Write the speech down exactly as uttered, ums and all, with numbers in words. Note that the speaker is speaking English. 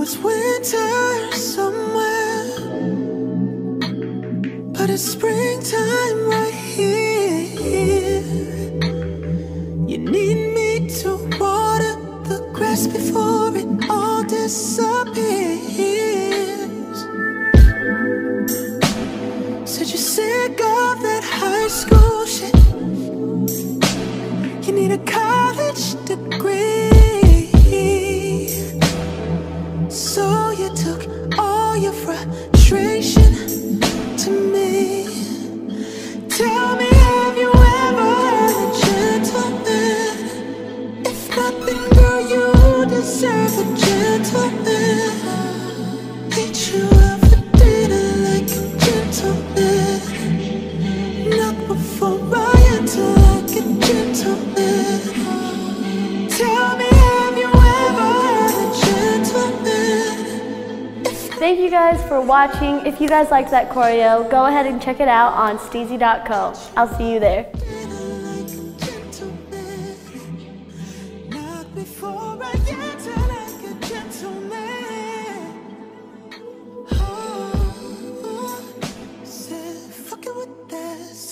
it's winter somewhere, but it's springtime right here. You need me to water the grass before it all disappears. Said you're sick of that high school shit. You need a college degree. So you took all your frustration to me. Tell me, have you ever had a gentleman? If not, then girl, you deserve a gentleman. Ain't you ever dated like a gentleman? Not before I enter like a gentleman. Tell me, have you ever had a gentleman? Thank you guys for watching. If you guys liked that choreo, go ahead and check it out on steezy dot co. I'll see you there.